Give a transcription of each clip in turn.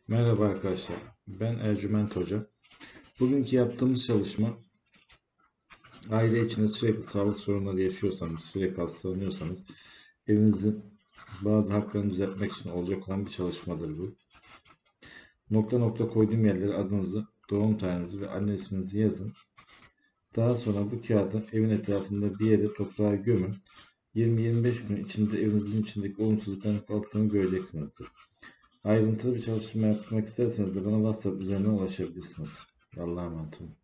Merhaba arkadaşlar, ben Ercüment Hoca. Bugünkü yaptığımız çalışma, aile içinde sürekli sağlık sorunları yaşıyorsanız, sürekli hastalanıyorsanız, evinizin bazı haklarını düzeltmek için olacak olan bir çalışmadır bu. Nokta nokta koyduğum yerlere adınızı, doğum tarihinizi ve anne isminizi yazın. Daha sonra bu kağıdı evin etrafında bir yere toprağa gömün. 20-25 gün içinde evinizin içindeki olumsuzlukların kalktığını göreceksinizdir. Ayrıntılı bir çalışma yapmak isterseniz de bana WhatsApp üzerinden ulaşabilirsiniz. Allah'a emanet olun.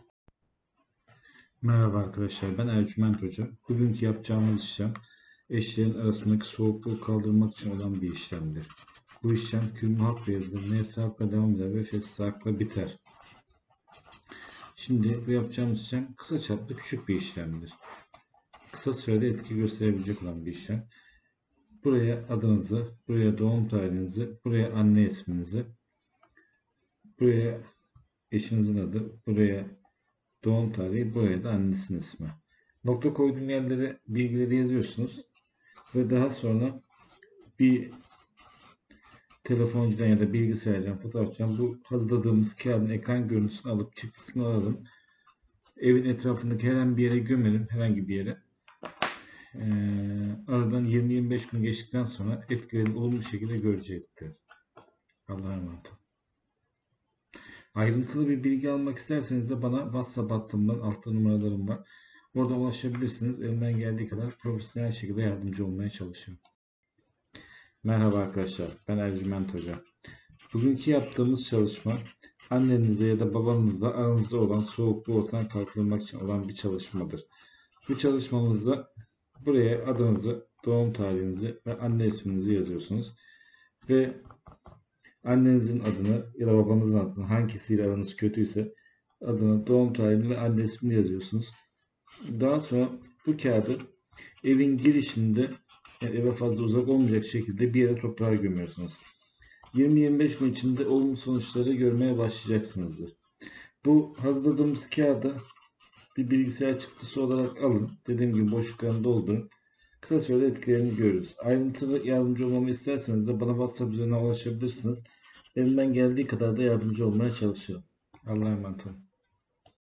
Merhaba arkadaşlar, ben Ercüment Hoca. Bugünkü yapacağımız işlem eşlerin arasındaki soğukluğu kaldırmak için olan bir işlemdir. Bu işlem külmü hak bezdir, nefsi hakla devam eder ve fesli hakla biter. Şimdi bu yapacağımız işlem kısa çaplı küçük bir işlemdir. Kısa sürede etki gösterebilecek olan bir işlem. Buraya adınızı, buraya doğum tarihinizi, buraya anne isminizi, buraya eşinizin adı, buraya doğum tarihi, buraya da annesinin ismi. Nokta koyduğum yerlere bilgileri yazıyorsunuz ve daha sonra bir telefoncudan ya da bilgisayardan, fotoğrafçıdan bu hazırladığımız kağıdın ekran görüntüsünü alıp çıktısını alalım. Evin etrafındaki herhangi bir yere gömelim, herhangi bir yere. Aradan 20-25 gün geçtikten sonra etkilerini olumlu bir şekilde görecektir. Allah'a emanet olun. Ayrıntılı bir bilgi almak isterseniz de bana WhatsApp hattımdan, altta numaralarım var. Orada ulaşabilirsiniz. Elimden geldiği kadar profesyonel şekilde yardımcı olmaya çalışıyorum. Merhaba arkadaşlar, ben Ercüment Hoca. Bugünkü yaptığımız çalışma, annenizle ya da babanızla aranızda olan soğukluğu ortadan kaldırmak için olan bir çalışmadır. Bu çalışmamızda buraya adınızı, doğum tarihinizi ve anne isminizi yazıyorsunuz. Ve annenizin adını ya da babanızın adını, hangisiyle aranız kötüyse adını, doğum tarihini ve anne ismini yazıyorsunuz. Daha sonra bu kağıdı evin girişinde, yani eve fazla uzak olmayacak şekilde bir yere toprağa gömüyorsunuz. 20-25 gün içinde olumlu sonuçları görmeye başlayacaksınızdır. Bu hazırladığımız kağıdı bir bilgisayar çıktısı olarak alın. Dediğim gibi boşluklarını doldurun. Kısa sürede etkilerini görürüz. Ayrıntılı yardımcı olmamı isterseniz de bana WhatsApp üzerinden ulaşabilirsiniz. Elimden geldiği kadar da yardımcı olmaya çalışıyorum. Allah'a emanet olun.